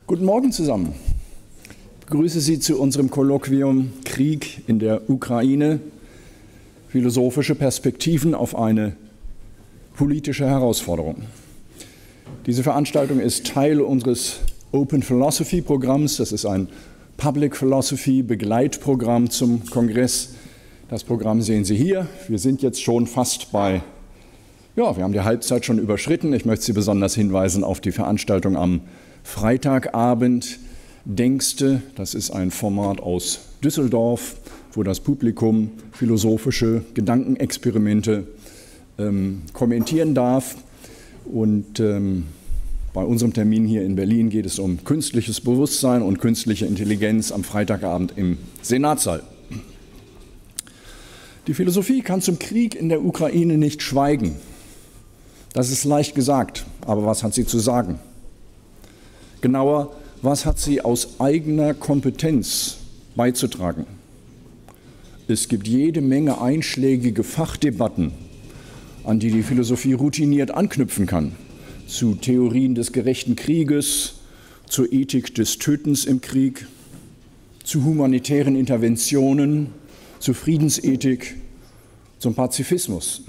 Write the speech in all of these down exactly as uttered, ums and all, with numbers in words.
Guten Morgen zusammen. Ich begrüße Sie zu unserem Kolloquium Krieg in der Ukraine, philosophische Perspektiven auf eine politische Herausforderung. Diese Veranstaltung ist Teil unseres Open Philosophy Programms. Das ist ein Public Philosophy Begleitprogramm zum Kongress. Das Programm sehen Sie hier. Wir sind jetzt schon fast bei, ja, wir haben die Halbzeit schon überschritten. Ich möchte Sie besonders hinweisen auf die Veranstaltung am Freitagabend. Denkste, das ist ein Format aus Düsseldorf, wo das Publikum philosophische Gedankenexperimente ähm, kommentieren darf. Und ähm, bei unserem Termin hier in Berlin geht es um künstliches Bewusstsein und künstliche Intelligenz am Freitagabend im Senatssaal. Die Philosophie kann zum Krieg in der Ukraine nicht schweigen. Das ist leicht gesagt, aber was hat sie zu sagen? Genauer, was hat sie aus eigener Kompetenz beizutragen? Es gibt jede Menge einschlägige Fachdebatten, an die die Philosophie routiniert anknüpfen kann, zu Theorien des gerechten Krieges, zur Ethik des Tötens im Krieg, zu humanitären Interventionen, zur Friedensethik, zum Pazifismus.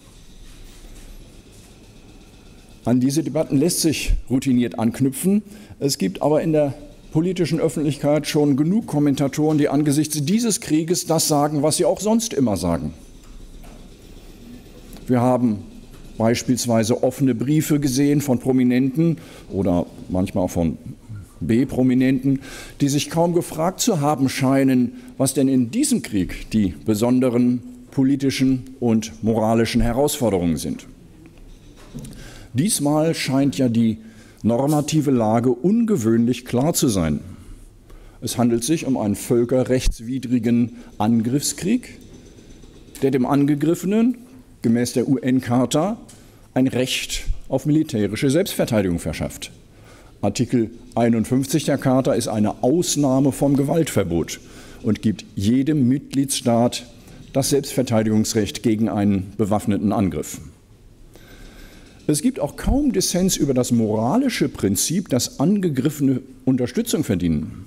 An diese Debatten lässt sich routiniert anknüpfen. Es gibt aber in der politischen Öffentlichkeit schon genug Kommentatoren, die angesichts dieses Krieges das sagen, was sie auch sonst immer sagen. Wir haben beispielsweise offene Briefe gesehen von Prominenten oder manchmal auch von B-Prominenten, die sich kaum gefragt zu haben scheinen, was denn in diesem Krieg die besonderen politischen und moralischen Herausforderungen sind. Diesmal scheint ja die normative Lage ungewöhnlich klar zu sein. Es handelt sich um einen völkerrechtswidrigen Angriffskrieg, der dem Angegriffenen gemäß der U N-Charta ein Recht auf militärische Selbstverteidigung verschafft. Artikel einundfünfzig der Charta ist eine Ausnahme vom Gewaltverbot und gibt jedem Mitgliedstaat das Selbstverteidigungsrecht gegen einen bewaffneten Angriff. Es gibt auch kaum Dissens über das moralische Prinzip, dass Angegriffene Unterstützung verdienen.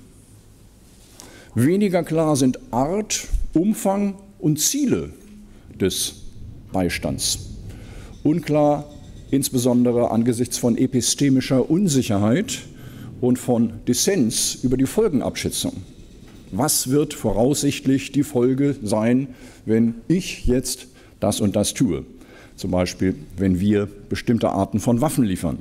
Weniger klar sind Art, Umfang und Ziele des Beistands. Unklar insbesondere angesichts von epistemischer Unsicherheit und von Dissens über die Folgenabschätzung. Was wird voraussichtlich die Folge sein, wenn ich jetzt das und das tue? Zum Beispiel, wenn wir bestimmte Arten von Waffen liefern.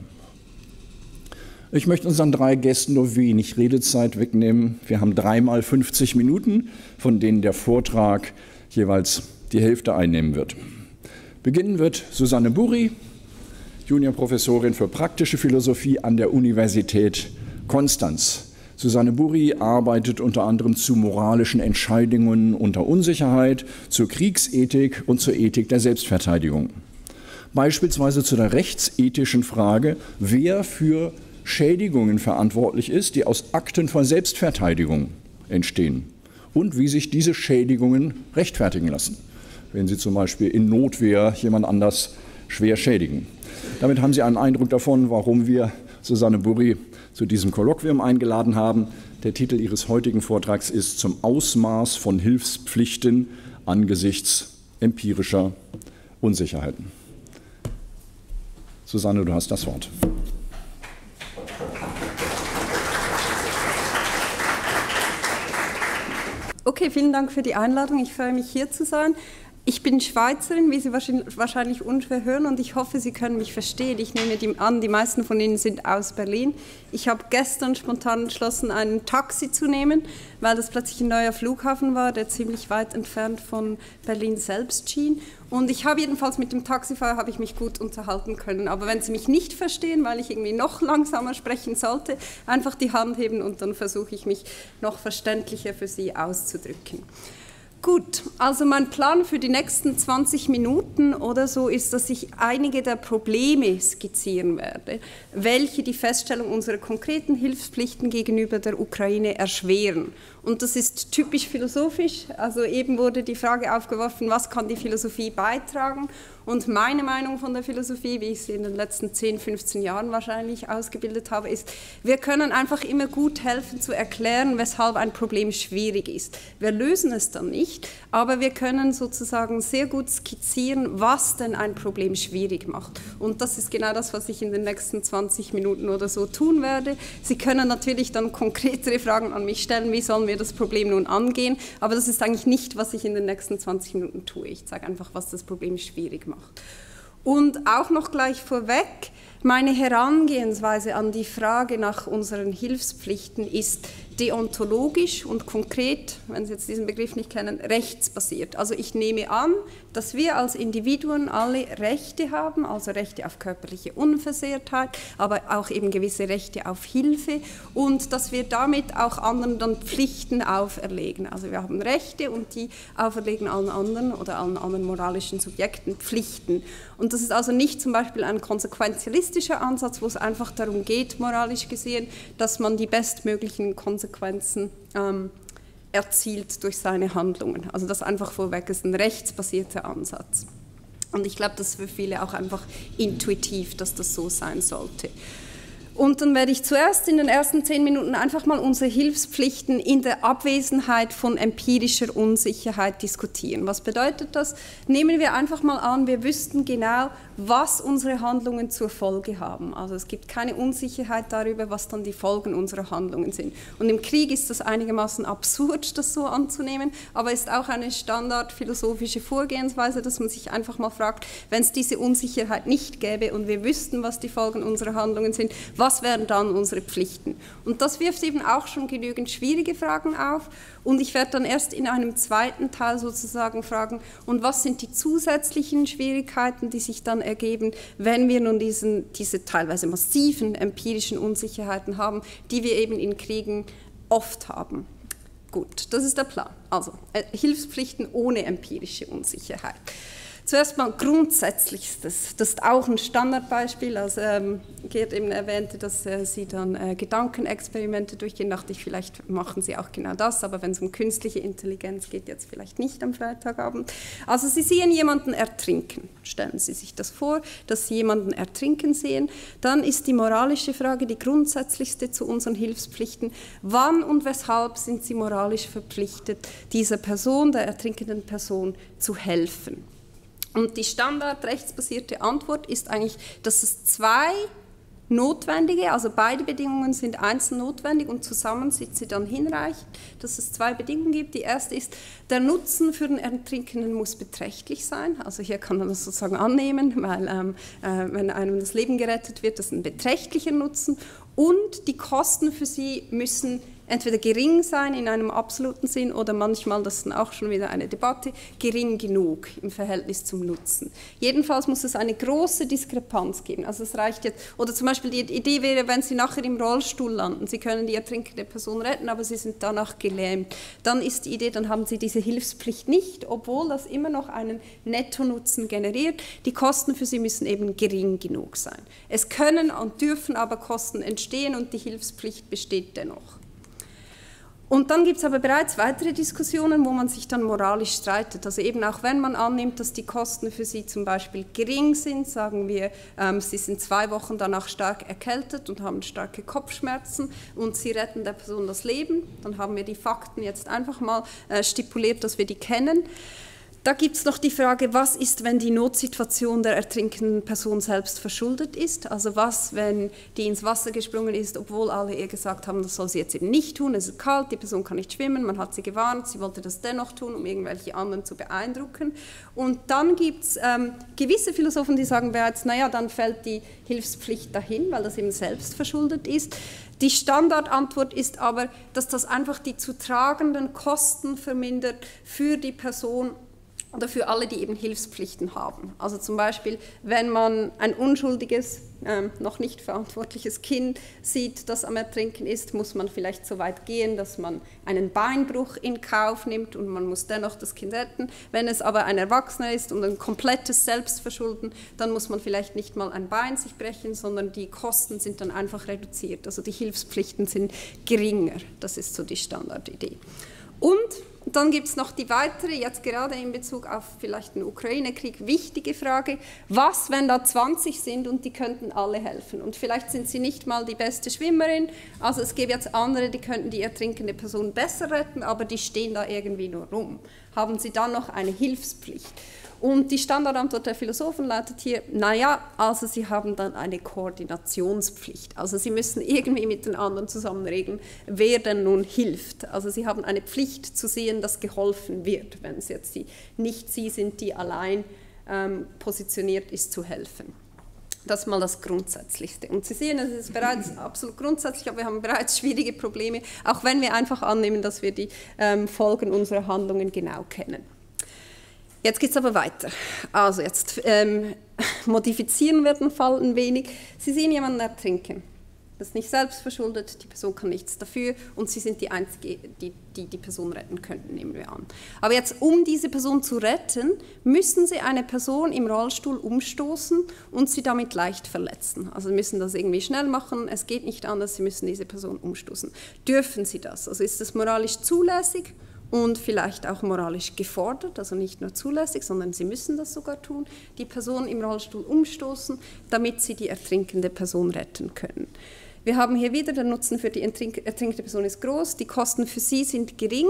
Ich möchte unseren drei Gästen nur wenig Redezeit wegnehmen. Wir haben dreimal fünfzig Minuten, von denen der Vortrag jeweils die Hälfte einnehmen wird. Beginnen wird Susanne Burri, Juniorprofessorin für praktische Philosophie an der Universität Konstanz. Susanne Burri arbeitet unter anderem zu moralischen Entscheidungen unter Unsicherheit, zur Kriegsethik und zur Ethik der Selbstverteidigung. Beispielsweise zu der rechtsethischen Frage, wer für Schädigungen verantwortlich ist, die aus Akten von Selbstverteidigung entstehen und wie sich diese Schädigungen rechtfertigen lassen, wenn sie zum Beispiel in Notwehr jemand anders schwer schädigen. Damit haben Sie einen Eindruck davon, warum wir Susanne Burri zu diesem Kolloquium eingeladen haben. Der Titel Ihres heutigen Vortrags ist Zum Ausmaß von Hilfspflichten angesichts empirischer Unsicherheiten. Susanne, du hast das Wort. Okay, vielen Dank für die Einladung. Ich freue mich, hier zu sein. Ich bin Schweizerin, wie Sie wahrscheinlich unschwer hören, und ich hoffe, Sie können mich verstehen. Ich nehme an, die meisten von Ihnen sind aus Berlin. Ich habe gestern spontan entschlossen, ein Taxi zu nehmen, weil das plötzlich ein neuer Flughafen war, der ziemlich weit entfernt von Berlin selbst schien. Und ich habe jedenfalls mit dem Taxifahrer habe ich mich gut unterhalten können. Aber wenn Sie mich nicht verstehen, weil ich irgendwie noch langsamer sprechen sollte, einfach die Hand heben und dann versuche ich mich noch verständlicher für Sie auszudrücken. Gut, also mein Plan für die nächsten zwanzig Minuten oder so ist, dass ich einige der Probleme skizzieren werde, welche die Feststellung unserer konkreten Hilfspflichten gegenüber der Ukraine erschweren. Und das ist typisch philosophisch, also eben wurde die Frage aufgeworfen, was kann die Philosophie beitragen? Und meine Meinung von der Philosophie, wie ich sie in den letzten zehn, fünfzehn Jahren wahrscheinlich ausgebildet habe, ist, wir können einfach immer gut helfen zu erklären, weshalb ein Problem schwierig ist. Wir lösen es dann nicht, aber wir können sozusagen sehr gut skizzieren, was denn ein Problem schwierig macht. Und das ist genau das, was ich in den nächsten zwanzig Minuten oder so tun werde. Sie können natürlich dann konkretere Fragen an mich stellen, wie sollen wir das Problem nun angehen, aber das ist eigentlich nicht, was ich in den nächsten zwanzig Minuten tue. Ich sage einfach, was das Problem schwierig macht. Und auch noch gleich vorweg, meine Herangehensweise an die Frage nach unseren Hilfspflichten ist deontologisch und konkret, wenn Sie jetzt diesen Begriff nicht kennen, rechtsbasiert. Also ich nehme an, dass wir als Individuen alle Rechte haben, also Rechte auf körperliche Unversehrtheit, aber auch eben gewisse Rechte auf Hilfe und dass wir damit auch anderen dann Pflichten auferlegen. Also wir haben Rechte und die auferlegen allen anderen oder allen anderen moralischen Subjekten Pflichten. Und das ist also nicht zum Beispiel ein konsequenzialistischer Ansatz, wo es einfach darum geht, moralisch gesehen, dass man die bestmöglichen Konsequenzen ähm, erzielt durch seine Handlungen. Also das einfach vorweg ist ein rechtsbasierter Ansatz. Und ich glaube, das ist für viele auch einfach intuitiv, dass das so sein sollte. Und dann werde ich zuerst in den ersten zehn Minuten einfach mal unsere Hilfspflichten in der Abwesenheit von empirischer Unsicherheit diskutieren. Was bedeutet das? Nehmen wir einfach mal an, wir wüssten genau, was unsere Handlungen zur Folge haben. Also es gibt keine Unsicherheit darüber, was dann die Folgen unserer Handlungen sind. Und im Krieg ist das einigermaßen absurd, das so anzunehmen, aber ist auch eine standardphilosophische Vorgehensweise, dass man sich einfach mal fragt, wenn es diese Unsicherheit nicht gäbe und wir wüssten, was die Folgen unserer Handlungen sind, was wären dann unsere Pflichten? Und das wirft eben auch schon genügend schwierige Fragen auf. Und ich werde dann erst in einem zweiten Teil sozusagen fragen, und was sind die zusätzlichen Schwierigkeiten, die sich dann ergeben, wenn wir nun diesen, diese teilweise massiven empirischen Unsicherheiten haben, die wir eben in Kriegen oft haben. Gut, das ist der Plan. Also äh, Hilfspflichten ohne empirische Unsicherheit. Zuerst mal Grundsätzlichstes, das ist auch ein Standardbeispiel, also ähm, Gerd eben erwähnte, dass äh, Sie dann äh, Gedankenexperimente durchgehen, dachte ich, vielleicht machen Sie auch genau das, aber wenn es um künstliche Intelligenz geht, jetzt vielleicht nicht am Freitagabend. Also Sie sehen jemanden ertrinken, stellen Sie sich das vor, dass Sie jemanden ertrinken sehen, dann ist die moralische Frage die grundsätzlichste zu unseren Hilfspflichten, wann und weshalb sind Sie moralisch verpflichtet, dieser Person, der ertrinkenden Person, zu helfen? Und die standardrechtsbasierte Antwort ist eigentlich, dass es zwei notwendige, also beide Bedingungen sind einzeln notwendig und zusammen sind sie dann hinreichend, dass es zwei Bedingungen gibt. Die erste ist, der Nutzen für den Ertrinkenden muss beträchtlich sein. Also hier kann man das sozusagen annehmen, weil ähm, äh, wenn einem das Leben gerettet wird, das ist ein beträchtlicher Nutzen. Und die Kosten für sie müssen entweder gering sein in einem absoluten Sinn oder manchmal, das ist dann auch schon wieder eine Debatte, gering genug im Verhältnis zum Nutzen. Jedenfalls muss es eine große Diskrepanz geben. Also es reicht jetzt, oder zum Beispiel die Idee wäre, wenn Sie nachher im Rollstuhl landen, Sie können die ertrinkende Person retten, aber Sie sind danach gelähmt. Dann ist die Idee, dann haben Sie diese Hilfspflicht nicht, obwohl das immer noch einen Nettonutzen generiert. Die Kosten für Sie müssen eben gering genug sein. Es können und dürfen aber Kosten entstehen und die Hilfspflicht besteht dennoch. Und dann gibt es aber bereits weitere Diskussionen, wo man sich dann moralisch streitet. Also eben auch wenn man annimmt, dass die Kosten für Sie zum Beispiel gering sind, sagen wir, ähm, Sie sind zwei Wochen danach stark erkältet und haben starke Kopfschmerzen und Sie retten der Person das Leben, dann haben wir die Fakten jetzt einfach mal äh, stipuliert, dass wir die kennen. Da gibt es noch die Frage, was ist, wenn die Notsituation der ertrinkenden Person selbst verschuldet ist? Also was, wenn die ins Wasser gesprungen ist, obwohl alle ihr gesagt haben, das soll sie jetzt eben nicht tun, es ist kalt, die Person kann nicht schwimmen, man hat sie gewarnt, sie wollte das dennoch tun, um irgendwelche anderen zu beeindrucken. Und dann gibt es ähm, gewisse Philosophen, die sagen bereits, naja, dann fällt die Hilfspflicht dahin, weil das eben selbst verschuldet ist. Die Standardantwort ist aber, dass das einfach die zu tragenden Kosten vermindert für die Person, oder für alle, die eben Hilfspflichten haben. Also zum Beispiel, wenn man ein unschuldiges, ähm, noch nicht verantwortliches Kind sieht, das am Ertrinken ist, muss man vielleicht so weit gehen, dass man einen Beinbruch in Kauf nimmt und man muss dennoch das Kind retten. Wenn es aber ein Erwachsener ist und ein komplettes Selbstverschulden, dann muss man vielleicht nicht mal ein Bein sich brechen, sondern die Kosten sind dann einfach reduziert. Also die Hilfspflichten sind geringer. Das ist so die Standardidee. Und dann gibt es noch die weitere, jetzt gerade in Bezug auf vielleicht den Ukraine-Krieg, wichtige Frage, was, wenn da zwanzig sind und die könnten alle helfen? Und vielleicht sind sie nicht mal die beste Schwimmerin, also es gäbe jetzt andere, die könnten die ertrinkende Person besser retten, aber die stehen da irgendwie nur rum. Haben sie dann noch eine Hilfspflicht? Und die Standardantwort der Philosophen lautet hier, naja, also sie haben dann eine Koordinationspflicht. Also sie müssen irgendwie mit den anderen zusammen regeln, wer denn nun hilft. Also sie haben eine Pflicht zu sehen, dass geholfen wird, wenn es jetzt die, nicht sie sind, die allein ähm, positioniert ist, zu helfen. Das ist mal das Grundsätzlichste. Und Sie sehen, es ist bereits absolut grundsätzlich, aber wir haben bereits schwierige Probleme, auch wenn wir einfach annehmen, dass wir die ähm, Folgen unserer Handlungen genau kennen. Jetzt geht es aber weiter. Also jetzt ähm, modifizieren wir den Fall ein wenig. Sie sehen jemanden ertrinken. Das ist nicht selbstverschuldet, die Person kann nichts dafür und Sie sind die Einzige, die die, die Person retten könnten, nehmen wir an. Aber jetzt, um diese Person zu retten, müssen Sie eine Person im Rollstuhl umstoßen und sie damit leicht verletzen. Also Sie müssen das irgendwie schnell machen, es geht nicht anders, Sie müssen diese Person umstoßen. Dürfen Sie das? Also ist das moralisch zulässig? Und vielleicht auch moralisch gefordert, also nicht nur zulässig, sondern Sie müssen das sogar tun, die Person im Rollstuhl umstoßen, damit Sie die ertrinkende Person retten können. Wir haben hier wieder, der Nutzen für die ertrinkende Person ist groß, die Kosten für Sie sind gering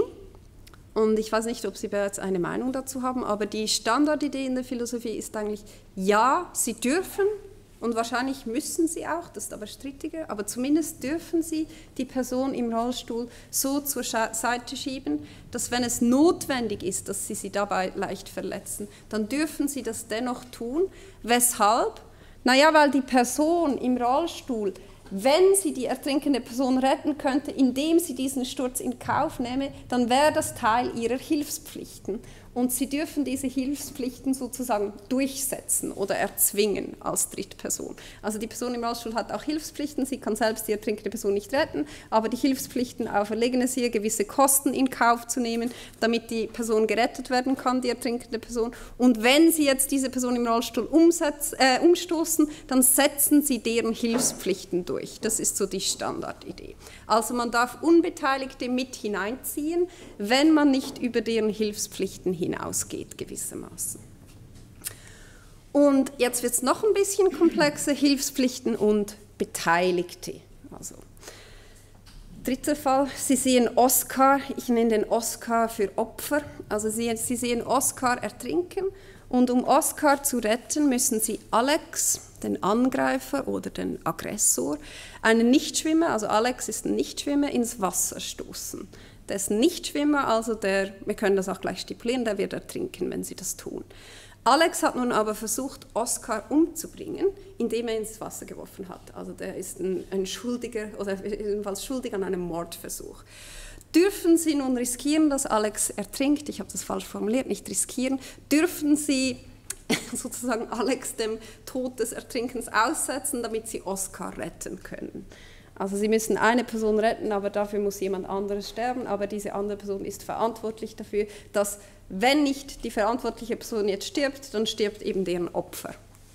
und ich weiß nicht, ob Sie bereits eine Meinung dazu haben, aber die Standardidee in der Philosophie ist eigentlich, ja, Sie dürfen, und wahrscheinlich müssen Sie auch, das ist aber strittiger, aber zumindest dürfen Sie die Person im Rollstuhl so zur Seite schieben, dass wenn es notwendig ist, dass Sie sie dabei leicht verletzen, dann dürfen Sie das dennoch tun. Weshalb? Naja, weil die Person im Rollstuhl, wenn sie die ertrinkende Person retten könnte, indem sie diesen Sturz in Kauf nehme, dann wäre das Teil ihrer Hilfspflichten. Und Sie dürfen diese Hilfspflichten sozusagen durchsetzen oder erzwingen als Drittperson. Also die Person im Rollstuhl hat auch Hilfspflichten, sie kann selbst die ertrinkende Person nicht retten, aber die Hilfspflichten auferlegen es ihr, gewisse Kosten in Kauf zu nehmen, damit die Person gerettet werden kann, die ertrinkende Person. Und wenn Sie jetzt diese Person im Rollstuhl umsetz, äh, umstoßen, dann setzen Sie deren Hilfspflichten durch. Das ist so die Standardidee. Also man darf Unbeteiligte mit hineinziehen, wenn man nicht über deren Hilfspflichten hinausgeht, gewissermaßen. Und jetzt wird es noch ein bisschen komplexer, Hilfspflichten und Beteiligte. Also, dritter Fall, Sie sehen Oskar, ich nenne den Oskar für Opfer, also Sie, Sie sehen Oskar ertrinken und um Oskar zu retten, müssen Sie Alex, den Angreifer oder den Aggressor, einen Nichtschwimmer, also Alex ist ein Nichtschwimmer, ins Wasser stoßen. Der ist ein Nichtschwimmer, also der, wir können das auch gleich stipulieren, der wird ertrinken, wenn Sie das tun. Alex hat nun aber versucht, Oskar umzubringen, indem er ins Wasser geworfen hat. Also der ist ein, ein Schuldiger, oder jedenfalls schuldig an einem Mordversuch. Dürfen Sie nun riskieren, dass Alex ertrinkt? Ich habe das falsch formuliert, nicht riskieren. Dürfen Sie sozusagen Alex dem Tod des Ertrinkens aussetzen, damit Sie Oskar retten können? Also Sie müssen eine Person retten, aber dafür muss jemand anderes sterben, aber diese andere Person ist verantwortlich dafür, dass, wenn nicht die verantwortliche Person jetzt stirbt, dann stirbt eben deren Opfer.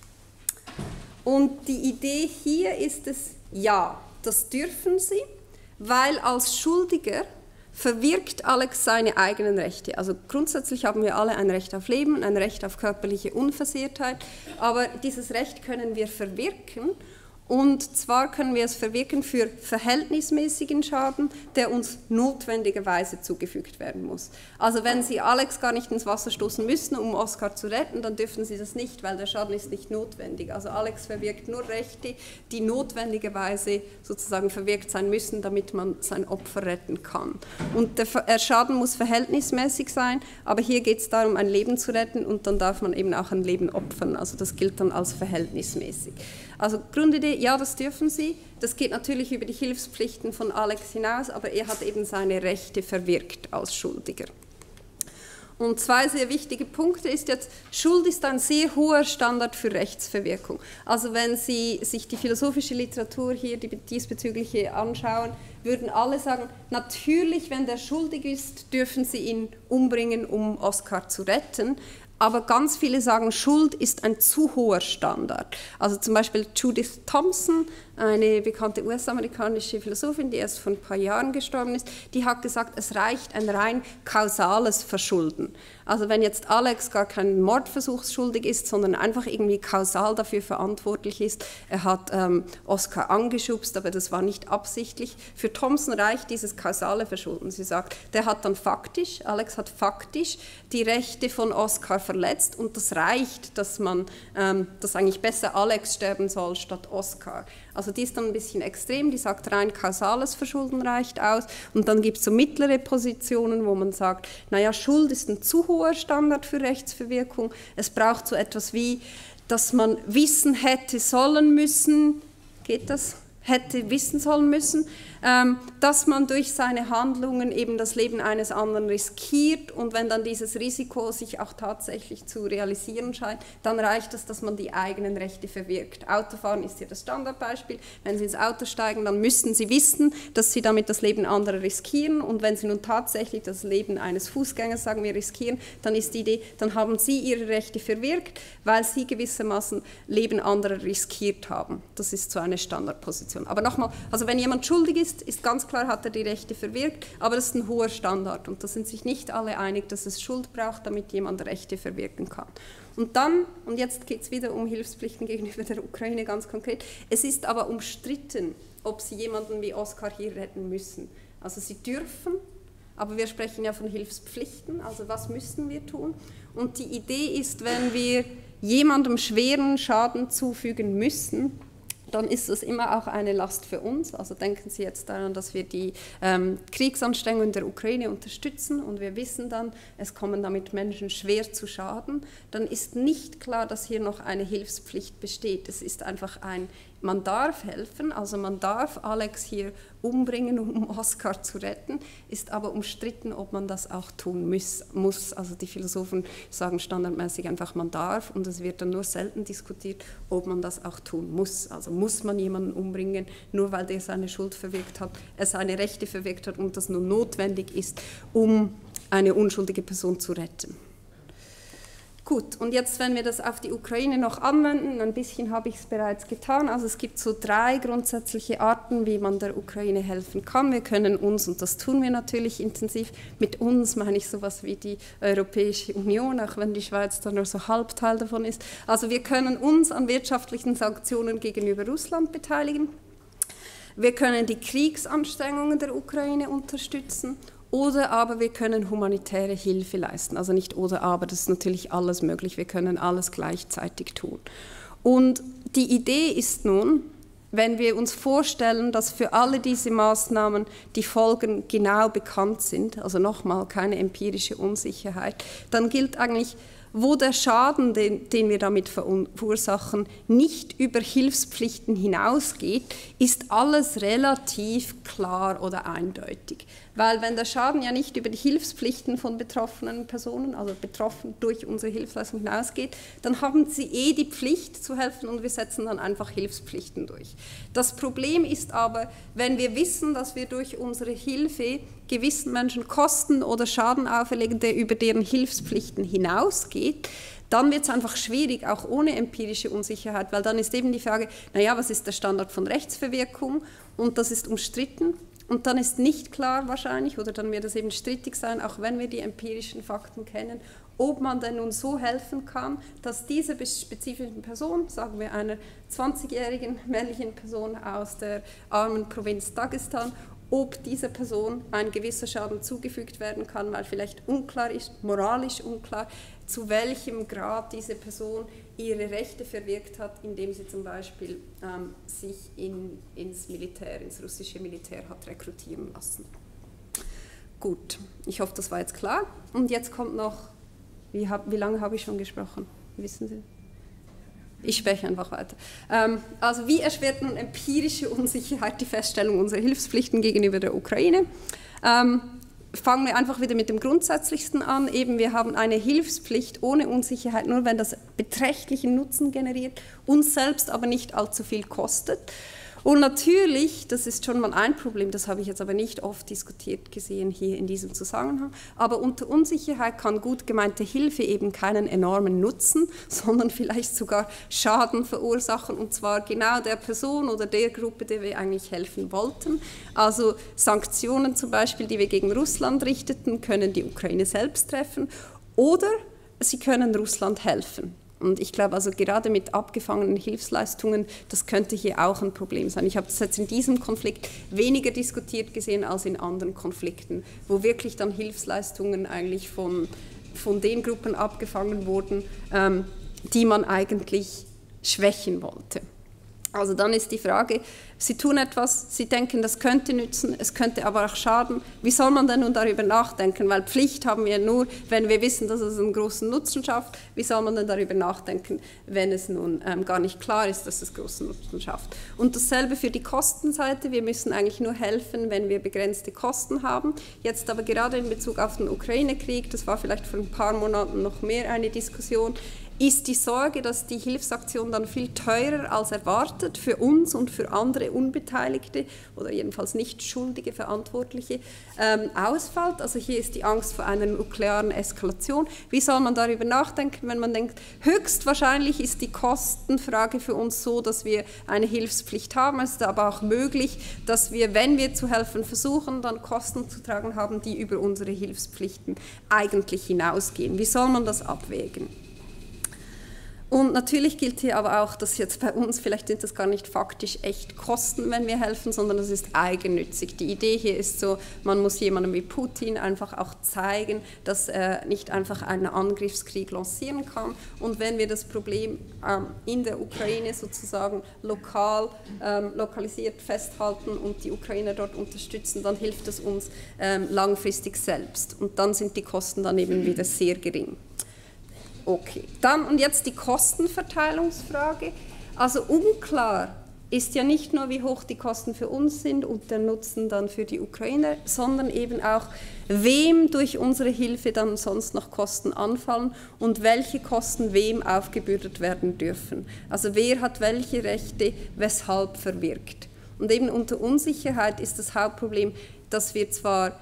Und die Idee hier ist es, ja, das dürfen Sie, weil als Schuldiger verwirkt Alex seine eigenen Rechte. Also grundsätzlich haben wir alle ein Recht auf Leben, ein Recht auf körperliche Unversehrtheit, aber dieses Recht können wir verwirken. Und zwar können wir es verwirken für verhältnismäßigen Schaden, der uns notwendigerweise zugefügt werden muss. Also wenn Sie Alex gar nicht ins Wasser stoßen müssen, um Oskar zu retten, dann dürfen Sie das nicht, weil der Schaden ist nicht notwendig. Also Alex verwirkt nur Rechte, die notwendigerweise sozusagen verwirkt sein müssen, damit man sein Opfer retten kann. Und der Schaden muss verhältnismäßig sein, aber hier geht es darum, ein Leben zu retten und dann darf man eben auch ein Leben opfern. Also das gilt dann als verhältnismäßig. Also Grundidee, ja, das dürfen Sie. Das geht natürlich über die Hilfspflichten von Alex hinaus, aber er hat eben seine Rechte verwirkt als Schuldiger. Und zwei sehr wichtige Punkte ist jetzt, Schuld ist ein sehr hoher Standard für Rechtsverwirkung. Also wenn Sie sich die philosophische Literatur hier, die diesbezügliche anschauen, würden alle sagen, natürlich, wenn der schuldig ist, dürfen Sie ihn umbringen, um Oskar zu retten. Aber ganz viele sagen, Schuld ist ein zu hoher Standard. Also zum Beispiel Judith Thompson, eine bekannte U S-amerikanische Philosophin, die erst vor ein paar Jahren gestorben ist, die hat gesagt, es reicht ein rein kausales Verschulden. Also wenn jetzt Alex gar kein Mordversuch schuldig ist, sondern einfach irgendwie kausal dafür verantwortlich ist, er hat ähm, Oscar angeschubst, aber das war nicht absichtlich. Für Thompson reicht dieses kausale Verschulden. Sie sagt, der hat dann faktisch, Alex hat faktisch die Rechte von Oscar verletzt und das reicht, dass man, ähm, dass eigentlich besser Alex sterben soll statt Oscar. Also die ist dann ein bisschen extrem, die sagt, rein kausales Verschulden reicht aus. Und dann gibt es so mittlere Positionen, wo man sagt, naja, Schuld ist ein zu hoher Standard für Rechtsverwirkung. Es braucht so etwas wie, dass man wissen hätte sollen müssen, geht das? Hätte wissen sollen müssen, ähm, dass man durch seine Handlungen eben das Leben eines anderen riskiert und wenn dann dieses Risiko sich auch tatsächlich zu realisieren scheint, dann reicht es, dass man die eigenen Rechte verwirkt. Autofahren ist hier das Standardbeispiel. Wenn Sie ins Auto steigen, dann müssen Sie wissen, dass Sie damit das Leben anderer riskieren und wenn Sie nun tatsächlich das Leben eines Fußgängers, sagen wir, riskieren, dann ist die Idee, dann haben Sie Ihre Rechte verwirkt, weil Sie gewissermaßen Leben anderer riskiert haben. Das ist so eine Standardposition. Aber nochmal, also wenn jemand schuldig ist, ist ganz klar, hat er die Rechte verwirkt, aber das ist ein hoher Standard und da sind sich nicht alle einig, dass es Schuld braucht, damit jemand Rechte verwirken kann. Und dann, und jetzt geht es wieder um Hilfspflichten gegenüber der Ukraine ganz konkret, es ist aber umstritten, ob sie jemanden wie Oscar hier retten müssen. Also sie dürfen, aber wir sprechen ja von Hilfspflichten, also was müssen wir tun? Und die Idee ist, wenn wir jemandem schweren Schaden zufügen müssen, dann ist das immer auch eine Last für uns. Also denken Sie jetzt daran, dass wir die ähm, Kriegsanstrengungen der Ukraine unterstützen und wir wissen dann, es kommen damit Menschen schwer zu Schaden. Dann ist nicht klar, dass hier noch eine Hilfspflicht besteht. Es ist einfach ein, man darf helfen, also man darf Alex hier umbringen, um Oscar zu retten, ist aber umstritten, ob man das auch tun muss. muss. Also die Philosophen sagen standardmäßig einfach, man darf und es wird dann nur selten diskutiert, ob man das auch tun muss. Also muss man jemanden umbringen, nur weil der seine Schuld verwirkt hat, er seine Rechte verwirkt hat und das nur notwendig ist, um eine unschuldige Person zu retten. Gut, und jetzt, wenn wir das auf die Ukraine noch anwenden, ein bisschen habe ich es bereits getan, also es gibt so drei grundsätzliche Arten, wie man der Ukraine helfen kann. Wir können uns, und das tun wir natürlich intensiv, mit uns meine ich sowas wie die Europäische Union, auch wenn die Schweiz da nur so halb Teil davon ist. Also wir können uns an wirtschaftlichen Sanktionen gegenüber Russland beteiligen. Wir können die Kriegsanstrengungen der Ukraine unterstützen. Oder aber wir können humanitäre Hilfe leisten. Also nicht oder aber, das ist natürlich alles möglich. Wir können alles gleichzeitig tun. Und die Idee ist nun, wenn wir uns vorstellen, dass für alle diese Maßnahmen die Folgen genau bekannt sind, also nochmal keine empirische Unsicherheit, dann gilt eigentlich, wo der Schaden, den, den wir damit verursachen, nicht über Hilfspflichten hinausgeht, ist alles relativ klar oder eindeutig. Weil wenn der Schaden ja nicht über die Hilfspflichten von betroffenen Personen, also betroffen durch unsere Hilfsleistung hinausgeht, dann haben sie eh die Pflicht zu helfen und wir setzen dann einfach Hilfspflichten durch. Das Problem ist aber, wenn wir wissen, dass wir durch unsere Hilfe gewissen Menschen Kosten oder Schaden auferlegen, der über deren Hilfspflichten hinausgeht, dann wird es einfach schwierig, auch ohne empirische Unsicherheit, weil dann ist eben die Frage, naja, was ist der Standard von Rechtsverwirkung und das ist umstritten. Und dann ist nicht klar wahrscheinlich, oder dann wird es eben strittig sein, auch wenn wir die empirischen Fakten kennen, ob man denn nun so helfen kann, dass diese spezifischen Person, sagen wir einer zwanzigjährigen männlichen Person aus der armen Provinz Dagestan, ob dieser Person ein gewisser Schaden zugefügt werden kann, weil vielleicht unklar ist, moralisch unklar, zu welchem Grad diese Person ihre Rechte verwirkt hat, indem sie zum Beispiel ähm, sich in, ins Militär, ins russische Militär hat rekrutieren lassen. Gut, ich hoffe, das war jetzt klar. Und jetzt kommt noch, wie, hab, wie lange habe ich schon gesprochen? Wissen Sie? Ich spreche einfach weiter. Ähm, also wie erschwert nun empirische Unsicherheit die Feststellung unserer Hilfspflichten gegenüber der Ukraine? Ähm, fangen wir einfach wieder mit dem Grundsätzlichsten an. Eben, wir haben eine Hilfspflicht ohne Unsicherheit, nur wenn das beträchtlichen Nutzen generiert, uns selbst aber nicht allzu viel kostet. Und natürlich, das ist schon mal ein Problem, das habe ich jetzt aber nicht oft diskutiert gesehen hier in diesem Zusammenhang, aber unter Unsicherheit kann gut gemeinte Hilfe eben keinen enormen Nutzen, sondern vielleicht sogar Schaden verursachen, und zwar genau der Person oder der Gruppe, der wir eigentlich helfen wollten. Also Sanktionen zum Beispiel, die wir gegen Russland richteten, können die Ukraine selbst treffen oder sie können Russland helfen. Und ich glaube, also gerade mit abgefangenen Hilfsleistungen, das könnte hier auch ein Problem sein. Ich habe das jetzt in diesem Konflikt weniger diskutiert gesehen als in anderen Konflikten, wo wirklich dann Hilfsleistungen eigentlich von, von den Gruppen abgefangen wurden, ähm, die man eigentlich schwächen wollte. Also dann ist die Frage, Sie tun etwas, Sie denken, das könnte nützen, es könnte aber auch schaden. Wie soll man denn nun darüber nachdenken? Weil Pflicht haben wir nur, wenn wir wissen, dass es einen großen Nutzen schafft. Wie soll man denn darüber nachdenken, wenn es nun ähm, gar nicht klar ist, dass es großen Nutzen schafft? Und dasselbe für die Kostenseite. Wir müssen eigentlich nur helfen, wenn wir begrenzte Kosten haben. Jetzt aber gerade in Bezug auf den Ukraine-Krieg, das war vielleicht vor ein paar Monaten noch mehr eine Diskussion, ist die Sorge, dass die Hilfsaktion dann viel teurer als erwartet für uns und für andere Unbeteiligte oder jedenfalls nicht schuldige Verantwortliche ähm, ausfällt. Also hier ist die Angst vor einer nuklearen Eskalation. Wie soll man darüber nachdenken, wenn man denkt, höchstwahrscheinlich ist die Kostenfrage für uns so, dass wir eine Hilfspflicht haben. Es ist aber auch möglich, dass wir, wenn wir zu helfen versuchen, dann Kosten zu tragen haben, die über unsere Hilfspflichten eigentlich hinausgehen. Wie soll man das abwägen? Und natürlich gilt hier aber auch, dass jetzt bei uns, vielleicht sind das gar nicht faktisch echt Kosten, wenn wir helfen, sondern das ist eigennützig. Die Idee hier ist so, man muss jemandem wie Putin einfach auch zeigen, dass er nicht einfach einen Angriffskrieg lancieren kann. Und wenn wir das Problem ähm, in der Ukraine sozusagen lokal, ähm, lokalisiert festhalten und die Ukrainer dort unterstützen, dann hilft es uns ähm, langfristig selbst. Und dann sind die Kosten dann eben wieder sehr gering. Okay, dann und jetzt die Kostenverteilungsfrage. Also unklar ist ja nicht nur, wie hoch die Kosten für uns sind und der Nutzen dann für die Ukrainer, sondern eben auch, wem durch unsere Hilfe dann sonst noch Kosten anfallen und welche Kosten wem aufgebürdet werden dürfen. Also wer hat welche Rechte, weshalb verwirkt. Und eben unter Unsicherheit ist das Hauptproblem, dass wir zwar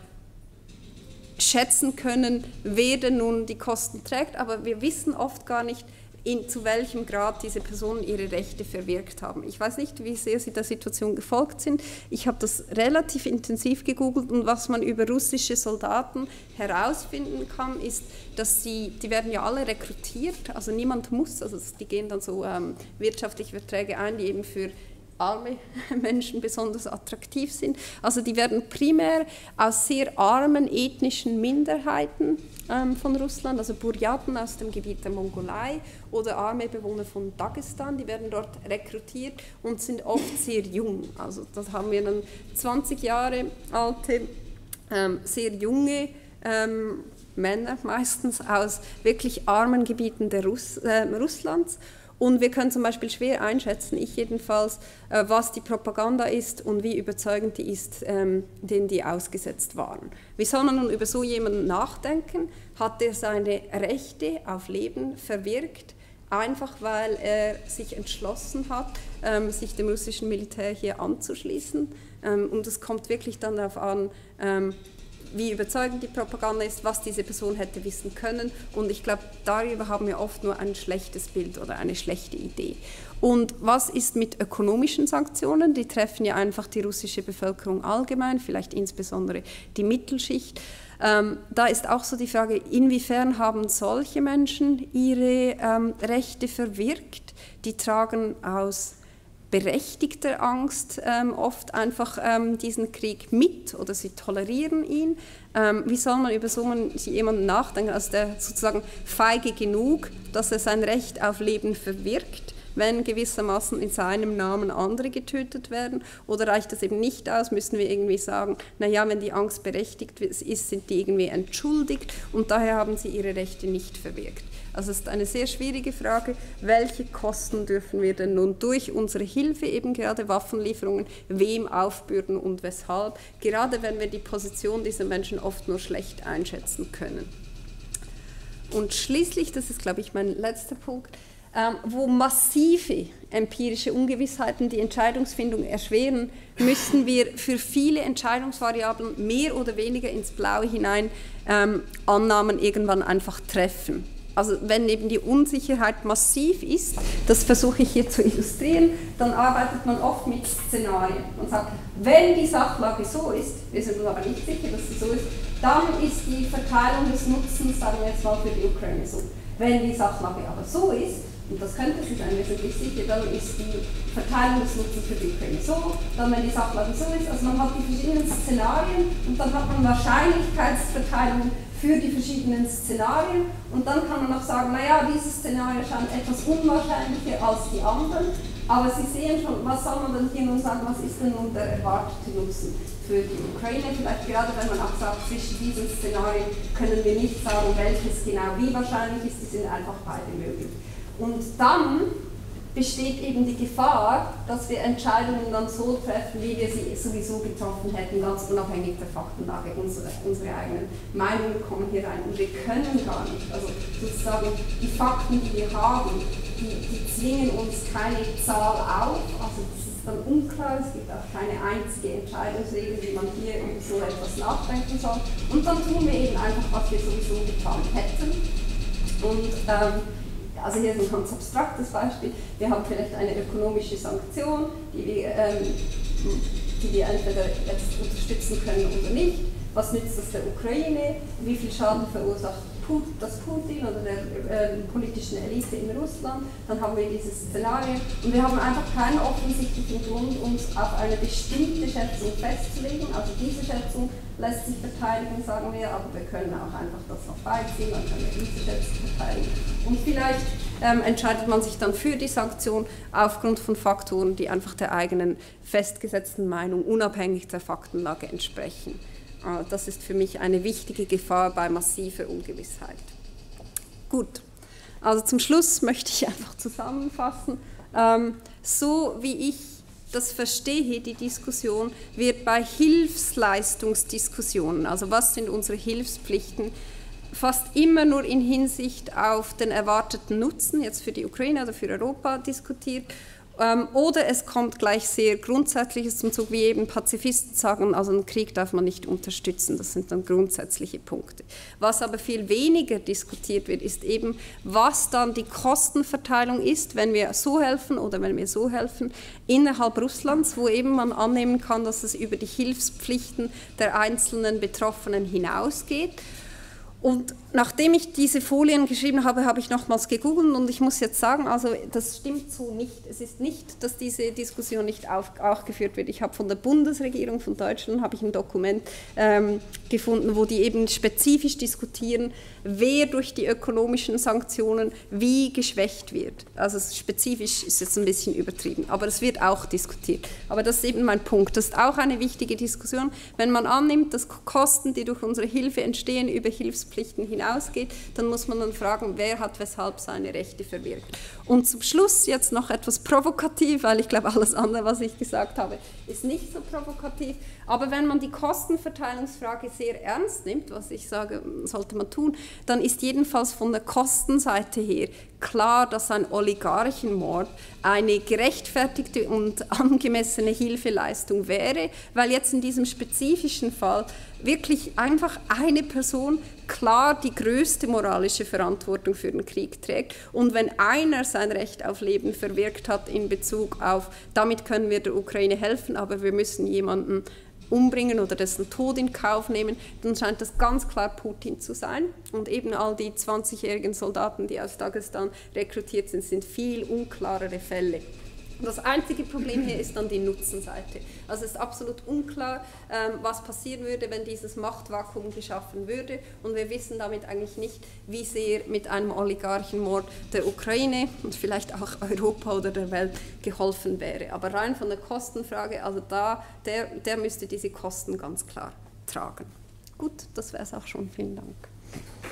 schätzen können, wer denn nun die Kosten trägt, aber wir wissen oft gar nicht, in, zu welchem Grad diese Personen ihre Rechte verwirkt haben. Ich weiß nicht, wie sehr Sie der Situation gefolgt sind. Ich habe das relativ intensiv gegoogelt und was man über russische Soldaten herausfinden kann, ist, dass sie, die werden ja alle rekrutiert, also niemand muss, also die gehen dann so ähm, wirtschaftliche Verträge ein, die eben für arme Menschen besonders attraktiv sind. Also die werden primär aus sehr armen ethnischen Minderheiten ähm, von Russland, also Buryaten aus dem Gebiet der Mongolei oder arme Bewohner von Dagestan, die werden dort rekrutiert und sind oft sehr jung. Also das haben wir dann zwanzig Jahre alte, ähm, sehr junge ähm, Männer, meistens aus wirklich armen Gebieten der Russ, äh, Russlands. Und wir können zum Beispiel schwer einschätzen, ich jedenfalls, was die Propaganda ist und wie überzeugend die ist, denen die ausgesetzt waren. Wie soll man nun über so jemanden nachdenken? Hat er seine Rechte auf Leben verwirkt, einfach weil er sich entschlossen hat, sich dem russischen Militär hier anzuschließen? Und es kommt wirklich dann darauf an, wie überzeugend die Propaganda ist, was diese Person hätte wissen können. Und ich glaube, darüber haben wir oft nur ein schlechtes Bild oder eine schlechte Idee. Und was ist mit ökonomischen Sanktionen? Die treffen ja einfach die russische Bevölkerung allgemein, vielleicht insbesondere die Mittelschicht. Ähm, da ist auch so die Frage, inwiefern haben solche Menschen ihre ähm, Rechte verwirkt? Die tragen aus berechtigter Angst ähm, oft einfach ähm, diesen Krieg mit oder sie tolerieren ihn. Ähm, wie soll man über so jemanden nachdenken, also der sozusagen feige genug, dass er sein Recht auf Leben verwirkt, wenn gewissermaßen in seinem Namen andere getötet werden? Oder reicht das eben nicht aus? Müssen wir irgendwie sagen, naja, wenn die Angst berechtigt ist, sind die irgendwie entschuldigt und daher haben sie ihre Rechte nicht verwirkt. Also es ist eine sehr schwierige Frage, welche Kosten dürfen wir denn nun durch unsere Hilfe, eben gerade Waffenlieferungen, wem aufbürden und weshalb, gerade wenn wir die Position dieser Menschen oft nur schlecht einschätzen können. Und schließlich, das ist glaube ich mein letzter Punkt, ähm, wo massive empirische Ungewissheiten die Entscheidungsfindung erschweren, müssten wir für viele Entscheidungsvariablen mehr oder weniger ins Blaue hinein ähm, Annahmen irgendwann einfach treffen. Also wenn eben die Unsicherheit massiv ist, das versuche ich hier zu illustrieren, dann arbeitet man oft mit Szenarien und sagt, wenn die Sachlage so ist, wir sind uns aber nicht sicher, dass sie so ist, dann ist die Verteilung des Nutzens, sagen wir jetzt mal, für die Ukraine so. Wenn die Sachlage aber so ist, und das könnte sie sein, wir sind nicht sicher, dann ist die Verteilung des Nutzens für die Ukraine so, dann wenn die Sachlage so ist, also man hat die verschiedenen Szenarien und dann hat man Wahrscheinlichkeitsverteilung für die verschiedenen Szenarien und dann kann man auch sagen, naja, dieses Szenario scheint etwas unwahrscheinlicher als die anderen, aber Sie sehen schon, was soll man denn hier nun sagen, was ist denn nun der erwartete Nutzen für die Ukraine, vielleicht gerade wenn man auch sagt, zwischen diesen Szenarien können wir nicht sagen, welches genau wie wahrscheinlich ist, die sind einfach beide möglich. Und dann besteht eben die Gefahr, dass wir Entscheidungen dann so treffen, wie wir sie sowieso getroffen hätten, ganz unabhängig der Faktenlage. Unsere, unsere eigenen Meinungen kommen hier rein und wir können gar nicht. Also sozusagen die Fakten, die wir haben, die, die zwingen uns keine Zahl auf, also das ist dann unklar, es gibt auch keine einzige Entscheidungsregel, wie man hier über so etwas nachdenken soll. Und dann tun wir eben einfach, was wir sowieso getan hätten. Und ähm, also hier ist ein ganz abstraktes Beispiel. Wir haben vielleicht eine ökonomische Sanktion, die wir, ähm, die wir entweder jetzt unterstützen können oder nicht. Was nützt das der Ukraine? Wie viel Schaden verursacht das Putin oder der äh, politischen Elite in Russland? Dann haben wir dieses Szenario und wir haben einfach keinen offensichtlichen Grund, uns auf eine bestimmte Schätzung festzulegen. Also diese Schätzung lässt sich verteidigen, sagen wir, aber wir können auch einfach das noch beiziehen, dann können wir diese Schätzung verteidigen. Und vielleicht ähm, entscheidet man sich dann für die Sanktion aufgrund von Faktoren, die einfach der eigenen festgesetzten Meinung unabhängig der Faktenlage entsprechen. Das ist für mich eine wichtige Gefahr bei massiver Ungewissheit. Gut, also zum Schluss möchte ich einfach zusammenfassen. Ähm, so wie ich das verstehe, die Diskussion, wird bei Hilfsleistungsdiskussionen, also was sind unsere Hilfspflichten, fast immer nur in Hinsicht auf den erwarteten Nutzen, jetzt für die Ukraine oder für Europa diskutiert. Oder es kommt gleich sehr Grundsätzliches zum Zug, wie eben Pazifisten sagen, also einen Krieg darf man nicht unterstützen, das sind dann grundsätzliche Punkte. Was aber viel weniger diskutiert wird, ist eben, was dann die Kostenverteilung ist, wenn wir so helfen oder wenn wir so helfen, innerhalb Russlands, wo eben man annehmen kann, dass es über die Hilfspflichten der einzelnen Betroffenen hinausgeht. Und nachdem ich diese Folien geschrieben habe, habe ich nochmals gegoogelt und ich muss jetzt sagen, also das stimmt so nicht. Es ist nicht, dass diese Diskussion nicht auf, auch geführt wird. Ich habe von der Bundesregierung von Deutschland habe ich ein Dokument ähm, gefunden, wo die eben spezifisch diskutieren, wer durch die ökonomischen Sanktionen wie geschwächt wird. Also spezifisch ist jetzt ein bisschen übertrieben, aber es wird auch diskutiert. Aber das ist eben mein Punkt. Das ist auch eine wichtige Diskussion. Wenn man annimmt, dass Kosten, die durch unsere Hilfe entstehen, über Hilfspflichten hinausgeht, dann muss man dann fragen, wer hat weshalb seine Rechte verwirkt. Und zum Schluss jetzt noch etwas provokativ, weil ich glaube, alles andere, was ich gesagt habe, ist nicht so provokativ. Aber wenn man die Kostenverteilungsfrage sehr ernst nimmt, was ich sage, sollte man tun, dann ist jedenfalls von der Kostenseite her klar, dass ein Oligarchenmord eine gerechtfertigte und angemessene Hilfeleistung wäre, weil jetzt in diesem spezifischen Fall wirklich einfach eine Person klar die größte moralische Verantwortung für den Krieg trägt. Und wenn einer sein Recht auf Leben verwirkt hat in Bezug auf, damit können wir der Ukraine helfen, aber wir müssen jemanden umbringen oder dessen Tod in Kauf nehmen, dann scheint das ganz klar Putin zu sein. Und eben all die zwanzigjährigen Soldaten, die aus Dagestan rekrutiert sind, sind viel unklarere Fälle. Das einzige Problem hier ist dann die Nutzenseite. Also es ist absolut unklar, ähm, was passieren würde, wenn dieses Machtvakuum geschaffen würde. Und wir wissen damit eigentlich nicht, wie sehr mit einem Oligarchenmord der Ukraine und vielleicht auch Europa oder der Welt geholfen wäre. Aber rein von der Kostenfrage, also da, der, der müsste diese Kosten ganz klar tragen. Gut, das wäre es auch schon. Vielen Dank.